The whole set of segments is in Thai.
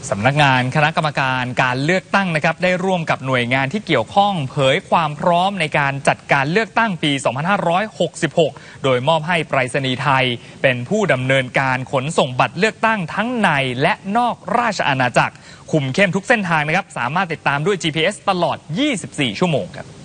สำนักงานคณะกรรมการการเลือกตั้งนะครับได้ร่วมกับหน่วยงานที่เกี่ยวข้องเผยความพร้อมในการจัดการเลือกตั้งปี 2566 โดยมอบให้ไปรษณีย์ไทยเป็นผู้ดำเนินการขนส่งบัตรเลือกตั้งทั้งในและนอกราชอาณาจักรคุมเข้มทุกเส้นทางนะครับสามารถติดตามด้วย GPS ตลอด 24 ชั่วโมงครับ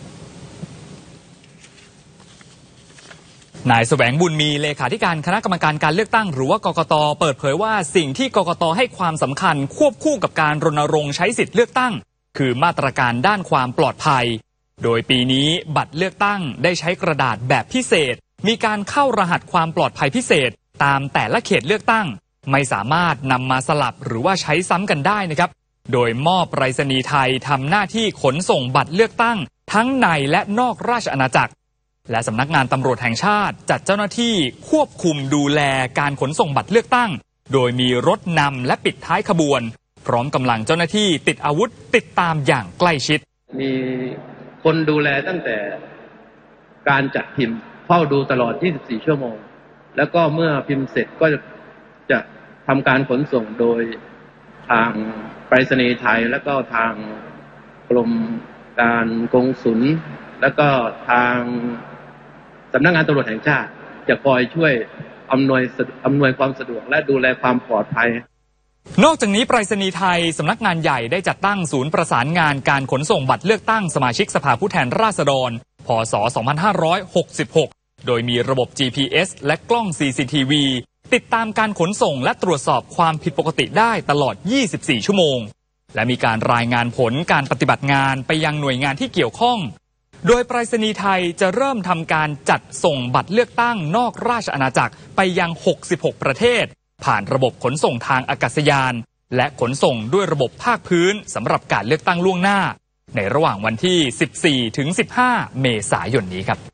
นายแสวงบุญมีเลขาธิการคณะกรรมการการเลือกตั้งหรือว่ากกต.เปิดเผยว่าสิ่งที่กกต.ให้ความสำคัญควบคู่กับการรณรงค์ใช้สิทธิเลือกตั้งคือมาตรการด้านความปลอดภัยโดยปีนี้บัตรเลือกตั้งได้ใช้กระดาษแบบพิเศษมีการเข้ารหัสความปลอดภัยพิเศษตามแต่ละเขตเลือกตั้งไม่สามารถนำมาสลับหรือว่าใช้ซ้ำกันได้นะครับโดยมอบไปรษณีย์ไทยทำหน้าที่ขนส่งบัตรเลือกตั้งทั้งในและนอกราชอาณาจักรและสำนักงานตำรวจแห่งชาติจัดเจ้าหน้าที่ควบคุมดูแลการขนส่งบัตรเลือกตั้งโดยมีรถนำและปิดท้ายขบวนพร้อมกำลังเจ้าหน้าที่ติดอาวุธติดตามอย่างใกล้ชิดมีคนดูแลตั้งแต่การจัดพิมพ์เฝ้าดูตลอด24 ชั่วโมงแล้วก็เมื่อพิมพ์เสร็จก็จะทำการขนส่งโดยทางไปรษณีย์ไทยแล้วก็ทางกรมการกงสุลแล้วก็ทางสำนักงานตำรวจแห่งชาติจะคอยช่วยอำนวยความสะดวกและดูแลความปลอดภัยนอกจากนี้ไปรษณีย์ไทยสำนักงานใหญ่ได้จัดตั้งศูนย์ประสานงานการขนส่งบัตรเลือกตั้งสมาชิกสภาผู้แทนราษฎรพ.ศ. 2566 โดยมีระบบ GPS และกล้อง CCTV ติดตามการขนส่งและตรวจสอบความผิดปกติได้ตลอด 24 ชั่วโมงและมีการรายงานผลการปฏิบัติงานไปยังหน่วยงานที่เกี่ยวข้องโดยไปรษณีย์ไทยจะเริ่มทำการจัดส่งบัตรเลือกตั้งนอกราชอาณาจักรไปยัง 66 ประเทศผ่านระบบขนส่งทางอากาศยานและขนส่งด้วยระบบภาคพื้นสำหรับการเลือกตั้งล่วงหน้าในระหว่างวันที่ 14 ถึง 15 เมษายนนี้ครับ